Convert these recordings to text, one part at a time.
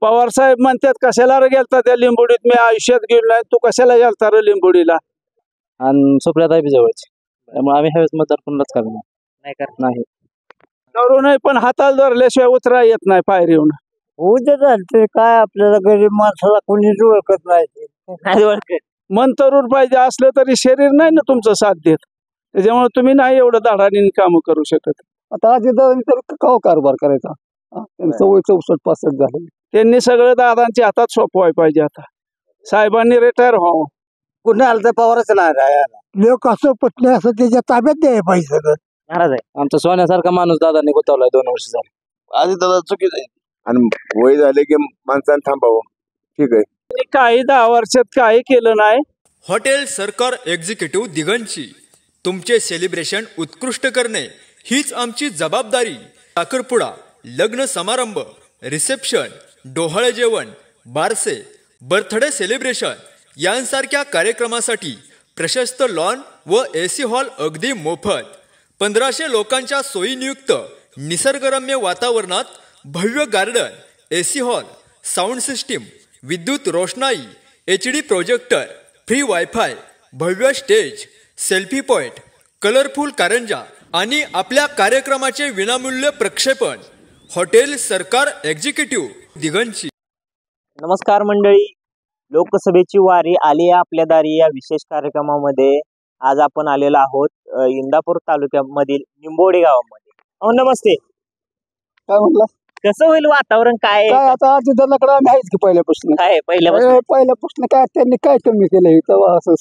पवार साहेब म्हणतात कशाला रे गेलता त्या लिंबोडीत, मी आयुष्यात गेलो नाही, तू कशाला गेलता रे लिंबोडीला? आणि सुप्रियाताई बी जवळची, त्यामुळे आम्ही ह्यावेळेस मतदार कोणालाच करणार नाही. तरुण पण हाताला धरल्याशिवाय उतरा येत नाही पायरीहून. उद्या चालते काय, आपल्याला गरीब माणसाला कोणीच ओळखत नाही. मन तरुण पाहिजे असलं तरी शरीर नाही ना तुमचं साथ देत, त्याच्यामुळे तुम्ही नाही एवढं धाडाने काम करू शकत. आता अजितदादांनी तर काव कारभार करायचा, त्यांचं वय 64-65 झालं. त्यांनी सगळं दादांच्या हातात सोपवाय पाहिजे. आता साहेबांनी रिटायर व्हावं. कुठे आलं तर पवारच नाही, लोक असं पटले असं त्याच्या ताब्यात द्यायला पाहिजे सगळं. महाराज आहे आमचा सोन्यासारखा माणूस दादांनी गुतवलाय 2 वर्ष झाले. आधी दादा चुकीचं आहे, आणि वय झाले की माणसाने थांबावं. ठीक आहे, काही 10 वर्षात काही केलं नाही. हॉटेल सरकार एक्झिक्युटिव्ह दिगंची, तुमचे सेलिब्रेशन उत्कृष्ट करणे हीच आमची जबाबदारी. साखरपुडा, लग्न समारंभ, रिसेप्शन, डोहाळे जेवण, बारसे, बर्थडे सेलिब्रेशन यांसारख्या कार्यक्रमासाठी प्रशस्त लॉन व AC हॉल अगदी मोफत. 1500 लोकांच्या सोयीनियुक्त निसर्गरम्य वातावरणात भव्य garden, AC hall, sound system, विद्युत रोषणाई, HD प्रोजेक्टर, फ्री वायफाय, भव्य स्टेज, सेल्फी पॉइंट, कलरफुल कारंजा आणि आपल्या कार्यक्रमाचे विनामूल्य प्रक्षेपण. हॉटेल सरकार एक्झिक्युटिव्ह दिगंची. नमस्कार मंडळी, लोकसभेची वारी आली आहे आपल्या दारी या विशेष कार्यक्रमामध्ये आज आपण आलेलो आहोत इंदापूर तालुक्यामधील निंबोडी गावामध्ये. नमस्ते. काय म्हटलं, कसं होईल वातावरण काय? आता अजितदादाकडे आम्ही आहेच की पहिल्यापासून. काय पहिल्यापासून काय त्यांनी काय कमी केलं तेव्हा, असं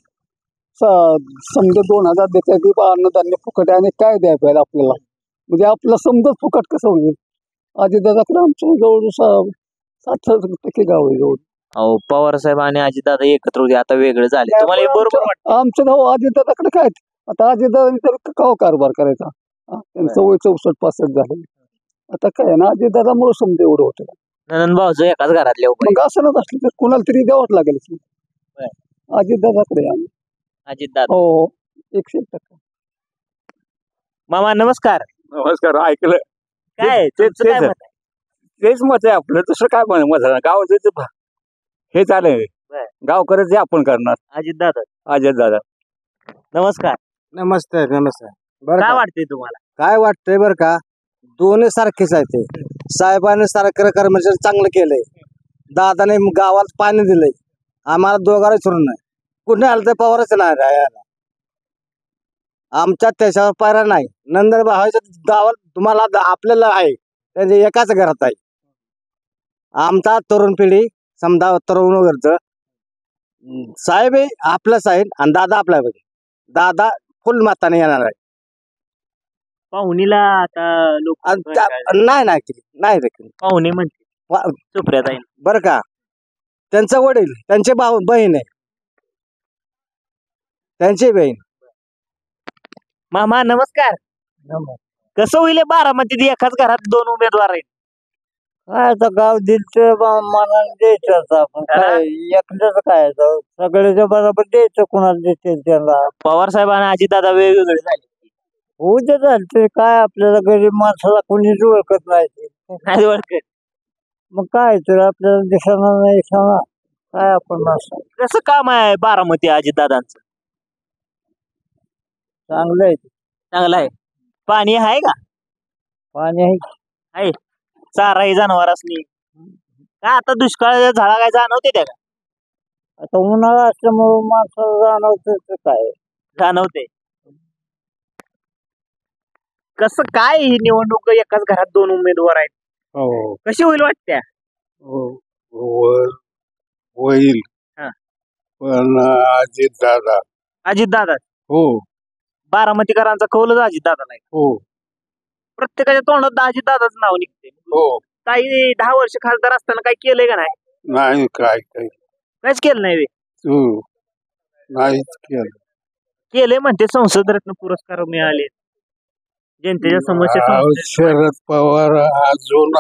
समजा 2000 देतात अन्नधान्य फुकट आणि काय द्याय पाहिजे आपल्याला, म्हणजे आपलं समजा फुकट कसं होईल. अजितदादाकडे आमचं जवळ 60% गाव आहे जवळ. पवार साहेब आणि अजितदादा एकत्र होते, आता वेगळं झाले, तुम्हाला बरोबर वाटतं? आमचं गाव अजितदादाकडे काय, आता अजितदादांनी तर काव कारभार करायचा, त्यांचं वय 64-65 झालं. आता काय ना, अजितदादामुळे समजा एवढं होतं. नंदन भाऊचं एकाच घरातले मग असं नच असलं तर कोणाला तरी द्यावंच लागेल. अजितदादाकडे आम्ही. अजितदादा. हो, 100%. मामा नमस्कार. नमस्कार. ऐकलं काय तेच मत आहे आपलं, तसं काय मत गावाचं हे चालेल, गाव करत जे आपण करणार. अजितदादा. नमस्कार. नमस्ते. काय वाटतंय तुम्हाला? काय वाटतंय बरं का, दोन्ही सारखेच आहे. ते साहेबांनी सरकार कर्मचारी चांगलं केलंय, दादाने गावात पाणी दिलंय, आम्हाला दोघांना सोडून नाही. कुठे आलं तर पवारच नाही राहायला. आमच्यात त्याच्यावर पायरा नाही. नंदन भावाच्या गावात तुम्हाला आपल्याला आहे, त्यांच्या एकाच घरात आहे. आमचा तरुण पिढी समजा तरुण वगैरे साहेब आपलाच आहे आणि दादा आपला आहे. दादा फुल माताने येणार आहे. पाहुणीला आता लोक नाही पाहुणे म्हणते सुप्रियाताई बरं का, त्यांचं वडील, त्यांचे बहीण आहे, त्यांची बहीण. मामा नमस्कार. कसं होईल बारामतीत एकाच घरात 2 उमेदवार आहेत? काय आता गाव दिलं मनाने द्यायचं, आपण काय एकट्याच काय सगळ्याच्या बरोबर द्यायचं, कुणाला देते त्यांना. पवार साहेब आणि अजितदादा वेगवेगळे झाले. उद्या चालते काय, आपल्याला गरीब माणसाला कोणीच ओळखत नाही. ओळखत मग काय तर आपल्याला दिसणार नाही काय आपण असं. कसं काम आहे बारामती अजितदादांचं? चांगलं आहे. पाणी आहे का? पाणी आहे. चारा जनावरांनी काय आता दुष्काळ झाला काय जाणवते त्या का? आता उन्हाळा असल्यामुळे माणसाला जाणवते. कसं काय ही निवडणूक, एकाच घरात 2 उमेदवार आहेत, कशी होईल वाटत्या? होईल, पण अजितदादा. हो, बारामतीकरांचा कौलच अजितदादा नाही. हो, प्रत्येकाच्या तोंडात अजितदादाच नाव निघते. हो. ताई 10 वर्ष खासदार असताना काय केलंय का नाही? नाही, काहीच केलं नाही. नाहीच केले म्हणते, संसद रत्न पुरस्कार मिळाले, जनतेच्या समस्या. शरद पवार अजून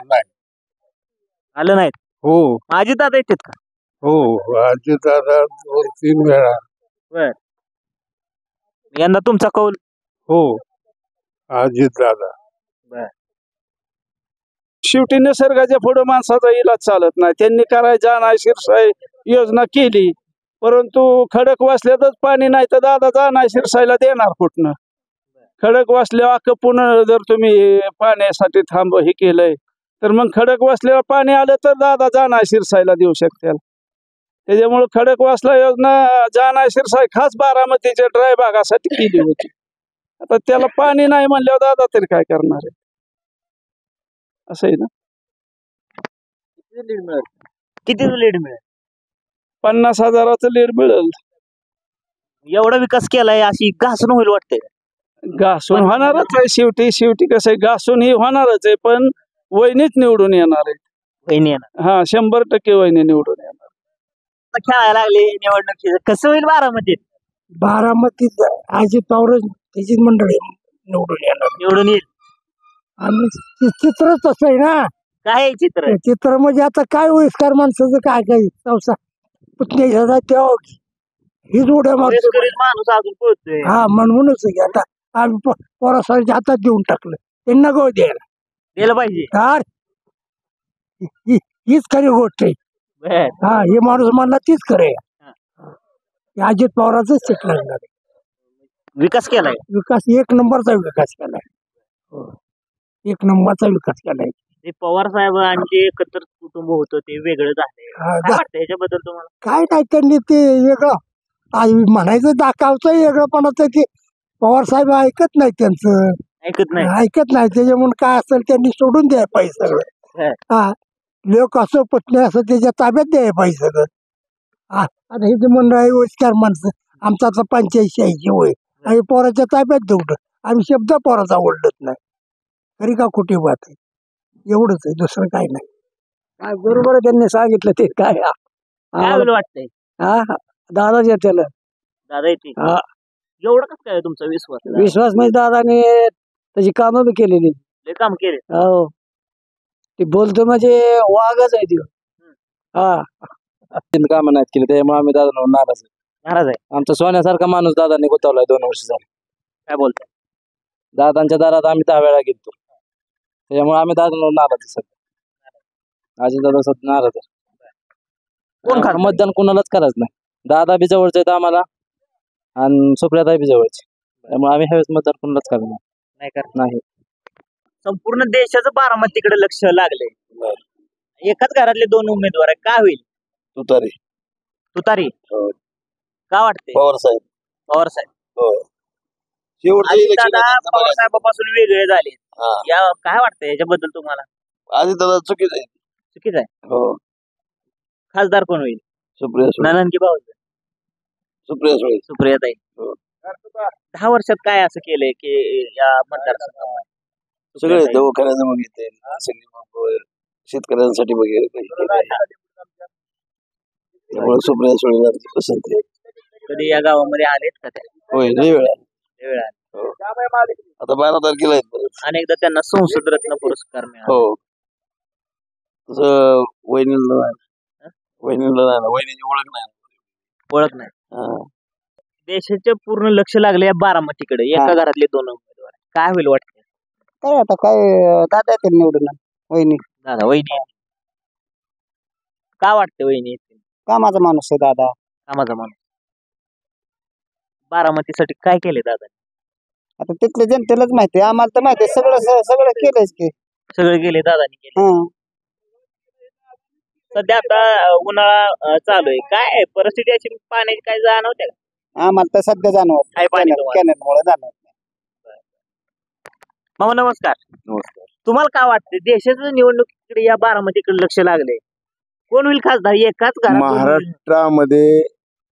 आलं नाहीत. हो. अजितदादा येतात का? हो, अजितदादा 2-3 वेळा. बर, यंदा तुमचा कौल? हो, अजितदादा. शेवटी निसर्गाच्या पुढे माणसाचा इलाज चालत नाही. त्यांनी करायचा नाही शिरसाई योजना केली, परंतु खडक वाचल्यातच पाणी नाही तर दादा जाणार शिरसाईला देणार कुठनं? खडक वाचल्यावर अख्खं पुन्हा जर तुम्ही पाण्यासाठी हे केलंय तर मग खडक वाचल्यावर पाणी आलं तर दादा जाणार शिरसाईला देऊ शकतील. त्याच्यामुळे खडक वाचला योजना जाणार शिरसाई खास बारामतीच्या ड्राय भागासाठी केली होती. आता त्याला पाणी नाही म्हणल्यावर दादा तरी काय करणार आहे? असं आहे ना. किती लीड मिळेल? 50,000चं लीड मिळेल. एवढा विकास केलाय अशी घासून होईल वाटतंय. घासून होणारच आहे. शेवटी कसं आहे, घासून ही होणारच आहे, पण वहिनीच निवडून येणार आहे. वहिनी येणार. हा 100% वहिनी निवडून येणार. आता खेळायला लागले निवडणुकीचं, कसं होईल बारामतीत? बारामतीत अजित पवार त्याची मंडळी निवडून येणार. निवडून येईल. आणि चित्रच असं आहे ना. काय आहे चित्र? चित्र म्हणजे आता काय वयस्कर माणसाचं काय काय संसार पुतण्याचा तेव्हा हीच उड्या मारतो. वयस्करीत माणूस अजून पळतोय. हा म्हणूनच आहे की आता आम्ही पोरासाच्या हातात देऊन टाकलं. त्यांना गो द्यायला दिलं पाहिजे. तर हीच खरी गोष्ट आहे. बर. हा हे माणूस म्हणला तीच खरं आहे. अजित पवारांच सीट लागणार आहे. विकास केलाय. विकास एक नंबरचा विकास केलाय. एक नंबरचा विकास केलाय. ते पवार साहेबांचे एकत्र कुटुंब होतं ते वेगळं झालंय. काय वाटतं याच्याबद्दल तुम्हाला? काय नाही त्यांनी ते वेगळं म्हणायचं दाखवचं वेगळं, पण आता ते पवार साहेब ऐकत नाही त्यांचं. ऐकत नाही. ऐकत नाही त्याच्यामुळे काय असेल त्यांनी सोडून द्यायला पाहिजे सगळं. हा लोक असं पत्नी असं त्याच्या ताब्यात द्यायला पाहिजे सगळं. हा आता हे जे मंडळ आहे वयस्कर माणसं, आमचा आता 85-86 वय, आम्ही पोराच्या ताब्यात देऊ. आम्ही शब्द पोराचा ओढत नाही. खरी का खोटी बात आहे? एवढंच आहे, दुसरं काय नाही. काय बरोबर आहे त्यांनी सांगितलं ते काय. काय होईल वाटतंय? हा दादा त्याला दादा येते. हा एवढं कसं काय तुमचा विश्वास? विश्वास म्हणजे दादाने त्याची कामं बी केलेली. लय काम केले. हो ते बोलतो म्हणजे वाघच आहे तो. हा कामं नाहीत केली त्यामुळे आम्ही दादा नाराज आहे. नाराज आहे. आमचा सोन्यासारखा माणूस दादाने गुतावलाय 2 वर्ष झाले. काय बोलताय? दादांच्या दारात आम्ही 10 वेळा गेलो, त्याच्यामुळे आम्ही दादा नाराज आहे सध्या. अजित दादा सध्या नाराज आहे. कोण खासदार? मतदान कोणालाच करायचं नाही. दादा बी जवळचे आहेत आम्हाला आणि सुप्रियाताई बी जवळचे, त्यामुळे आम्ही ह्यावेळेस मतदान कोणालाच करणार नाही करत. नाही. संपूर्ण देशाचं बारामतीकडे लक्ष लागलंय. एकाच घरातले 2 उमेदवार आहे. काय होईल? तुतारी. तुतारी. काय वाटते? पवार साहेब. पवार साहेब. हो दादा पवार साहेबापासून वेगळे झाले. या काय वाटतं याच्याबद्दल तुम्हाला? आधी दादा चुकीचं आहे. चुकीच आहे. हो खासदार कोण होईल? सुप्रिया नानांकी भाऊ. सुप्रियाताई. हो. 10 वर्षात काय असं केलंय की या मतदारसंघामध्ये? सगळे सुप्रियाताई. दवाखान्याचं बघितले, शेतकऱ्यांसाठी वगैरे त्यामुळे सुप्रिया सुळे पसंत आहे. कधी या गावामध्ये आलेत का त्या? होय लय वेळा. लय वेळा. आता 12 तारखेला आहेत परत. अनेकदा त्यांना संसद रत्न पुरस्कार मिळाला. हो तसं वहिनीला नाही, वहिनीची ओळख नाही. ओळख नाही. हा. देशाचे पूर्ण लक्ष लागले या बारामतीकडे. एका घरातले 2 उमेदवार. काय होईल वाटतं? काय आता काय दादा येतील निवडून. वहिनी दादा वहिनी. काय वाटतं वहिनी? कामाचा माणूस आहे दादा. कामाचा माणूस. बारामतीसाठी काय केले दादा? आता तिथल्या जनतेलाच माहिती आहे, आम्हाला तर माहिती आहे. सगळं केलंच की. सगळे गेले दादानी केले. सध्या आता उन्हाळा चालू आहे. काय परिस्थिती अशी पाण्याची काय जाणवते का? आम्हाला तर सध्या जाणवत आहे पाणी तुम्हाला? कॅनलमुळे जाणवत. मामा नमस्कार. नमस्कार. तुम्हाला काय वाटतं देशाचं निवडणुकीकडे या बारामतीकडे लक्ष लागले? कोण होईल खासदार? एकाच घरात 2 होईल? महाराष्ट्रामध्ये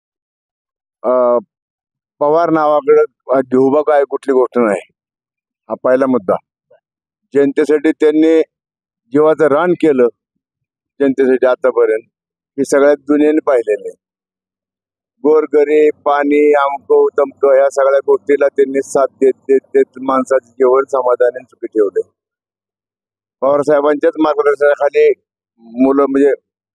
पवार नावाकडे घेऊ काय कुठली गोष्ट नाही. हा पहिला मुद्दा. जनतेसाठी त्यांनी जीवाचं रान केलं जनतेसाठी आतापर्यंत, हे सगळ्यात दुनियेने पाहिलेलं आहे. गोरगरीब, पाणी, अमकं तमकं ह्या सगळ्या गोष्टीला त्यांनी साथ देत माणसाचे जीवन समाधानी सुखी ठेवले. पवार साहेबांच्याच मार्गदर्शनाखाली मुलं म्हणजे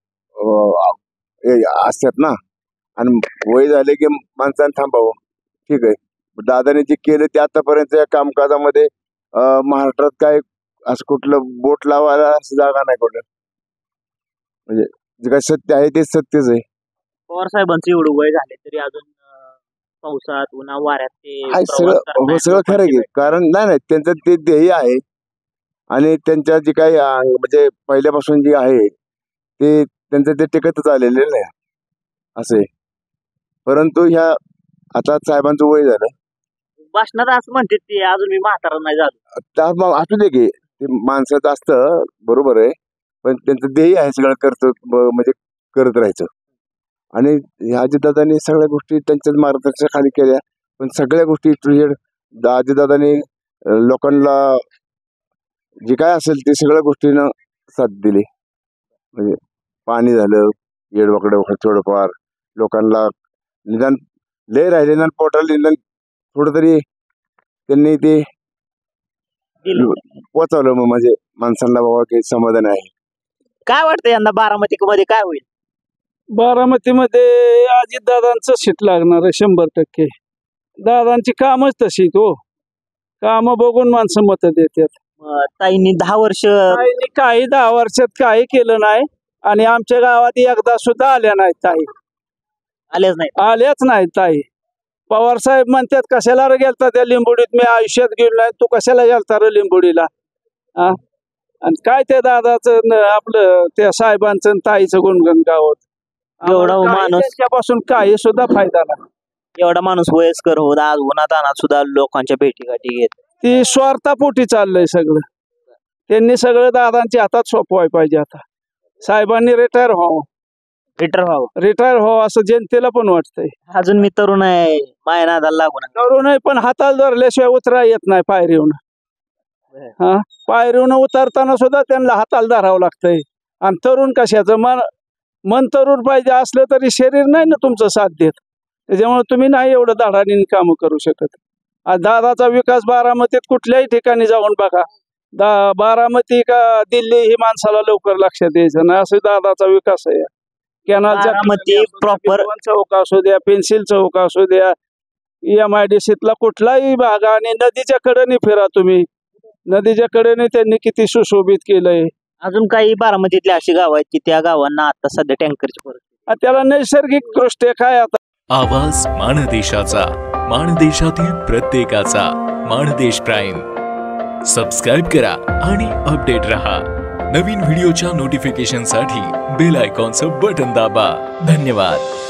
असतात ना, आणि वय झाले की माणसाने थांबावं. ठीक आहे, दादाने जे केलं ते आतापर्यंत या कामकाजामध्ये महाराष्ट्रात काय असं कुठलं बोट लावायला असं जागा नाही कुठं. म्हणजे जे काय सत्य आहे ते सत्यच आहे. पवार साहेबांचं एवढं वय झाले तरी अजून पावसात उन्हा वाऱ्यात ते आहे प्रवास सगळं करतायत, सगळं खरं लोकांची की भेट. कारण नाही त्यांचं ते ध्येय आहे आणि त्यांच्या जे काही म्हणजे पहिल्यापासून जे आहे ते त्यांचं ते टिकतच आलेले नाही असे. परंतु ह्या आता साहेबांचं वय झालं भाषणात असं म्हणतात ते अजून मी म्हातारा नाही झालो. त्या मग असू दे की ते माणसाचं असतं बरोबर आहे, पण त्यांचं ध्येय आहे सगळं म्हणजे करत राहायचं. आणि अजितदादांनी सगळ्या गोष्टी त्यांच्याच मार्गदर्शनाखाली केल्या, पण सगळ्या गोष्टी अजितदादांनी लोकांना जे काय असेल ते सगळ्या गोष्टीनं साथ दिली. म्हणजे पाणी झालं येडवाकडं थोडंफार लोकांना निदान लय राहिले ना पोटाला निदान थोडं तरी त्यांनी ते पोचवलं. मग म्हणजे माणसांना बाबा की समाधान आहे. काय वाटतं यंदा बारामती मध्ये काय होईल? बारामतीमध्ये अजितदादांचं सीट लागणार आहे 100%. दादांची कामच तशी हो, काम बघून माणसं मत देतात. ताईंनी 10 वर्ष काही 10 वर्षात काही केलं नाही आणि आमच्या गावात एकदा सुद्धा आल्या नाहीत ताई, आलेच नाही. आल्याच नाहीत ताई. पवार साहेब म्हणतात कशाला रे गेलता त्या लिंबोडीत, मी आयुष्यात गेलो नाही, तू कशाला गेलता रे लिंबोडीला. आणि काय त्या दादाचं आपलं त्या साहेबांचं आणि ताईचं गुणगण गावात. एवढा माणूस त्याच्यापासून काही सुद्धा फायदा नाही. एवढा माणूस वयस्कर होत आज उन्हातानात सुद्धा लोकांच्या भेटीगाठी घेत. ती स्वार्थापोटी चाललंय सगळं. त्यांनी सगळं दादांच्या हातात सोपवाय पाहिजे. आता साहेबांनी रिटायर व्हावं असं जनतेला पण वाटतंय. अजून मी तरुण आहे, माया नादाला लागू नका. तरुण आहे पण हाताला धरल्याशिवाय उतरा येत नाही पायरीहून. पायरीहून उतरताना सुद्धा त्यांना हाताला धरावं लागतंय. आणि तरुण कशाचं मन तरुण पाहिजे असलं तरी शरीर नाही ना तुमचं साथ देत. त्याच्यामुळे तुम्ही नाही एवढं धाडाने काम करू शकत. आज दादाचा विकास बारामतीत कुठल्याही ठिकाणी जाऊन बघा, बारामती का दिल्ली ही माणसाला लवकर लक्षात यायचं नाही असं दादाचा विकास आहे. बारामती प्रॉपर चौक असू द्या, पेन्सिल चौक असू द्या, MIDCतला कुठलाही भाग आणि नदीच्या कडेने फिरा तुम्ही, नदीच्या कडेने त्यांनी किती सुशोभित केलंय. अजून काही बारामतीतली अशी गाव आहेत की त्या गावांना आता सध्या टँकरची परिस्थिती. त्याला नैसर्गिक दृष्ट्या काय आता आवाज माणदेशाचा, माणदेशातील प्रत्येकाचा. माणदेश प्राईम सबस्क्राईब करा आणि अपडेट रहा. नवीन व्हिडिओच्या नोटिफिकेशनसाठी बेल आयकॉनचं बटन दाबा. धन्यवाद.